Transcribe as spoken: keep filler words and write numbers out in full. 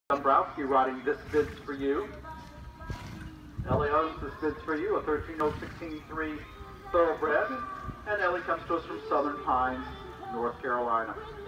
Dombrowski riding This Bids For You. Ellie owns This Bids For You, a thirteen oh sixteen three thoroughbred, and Ellie comes to us from Southern Pines, North Carolina.